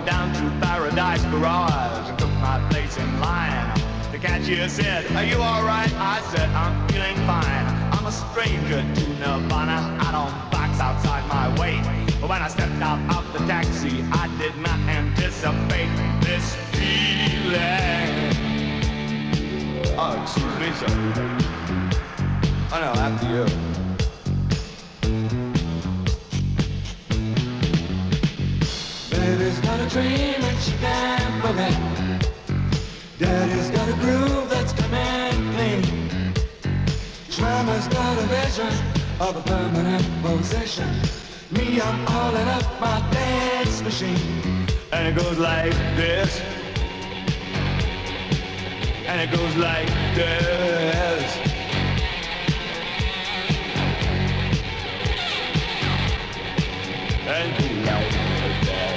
went down to Paradise Garage and took my place in line. The cashier said, "Are you alright?" I said, "I'm feeling fine. I'm a stranger to Nirvana. I don't box outside my weight." But when I stepped out of the taxi, I did not anticipate this feeling. Oh, excuse me, sir. Oh no, after you. Baby's got a dream and she can't forget. Daddy's got a groove that's coming clean. Mama's got a vision of a permanent position. Me, I'm calling up my dance machine. And it goes like this. And it goes like this. And it goes like that.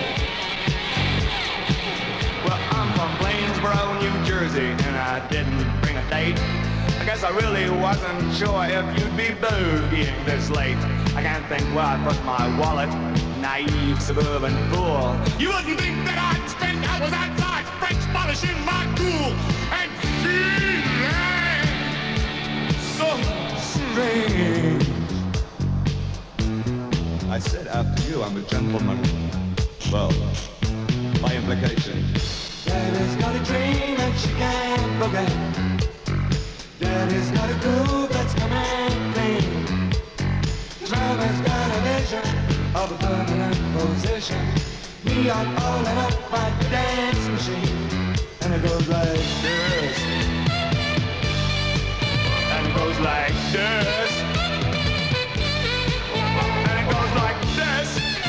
Well, I'm from Plainsboro, New Jersey, and I didn't bring a date. I guess I really wasn't sure if you'd be boogieing this late. I can't think where I put my wallet, naive suburban fool. You wouldn't think that I'd spend hours outside French polishing my tool and feeling so Strange. I said after you, I'm a gentleman. Well, by implication. Daddy's got a dream and she can't forget. Daddy's got a groove that's coming clean. Mama's got a vision of a permanent position. Me, I'm calling up my dance machine. And it goes like this. And it goes like this. And it goes like this.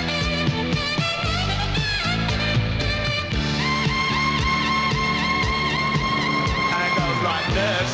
And it goes like this.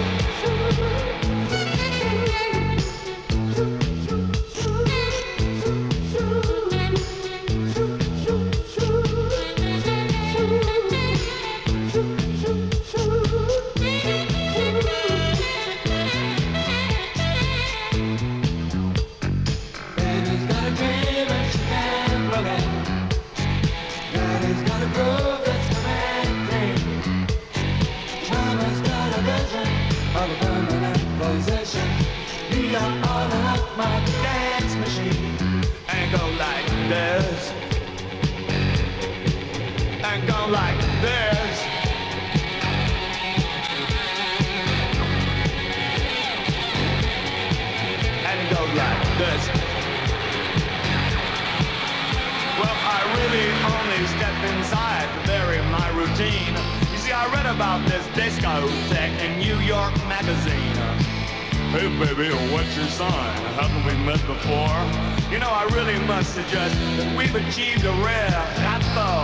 Baby's got a dream and she can't forget. Daddy's got a groove that's coming clean. Mama's got a vision of a permanent position. Me, I'm calling up my dance machine. And it goes like this. And go like this. And it goes like this. Well, I really only stepped inside to vary my routine. You see, I read about this discotheque in New York Magazine. Hey baby, what's your sign? Haven't we met before? You know, I really must suggest that we've achieved a rare rapport.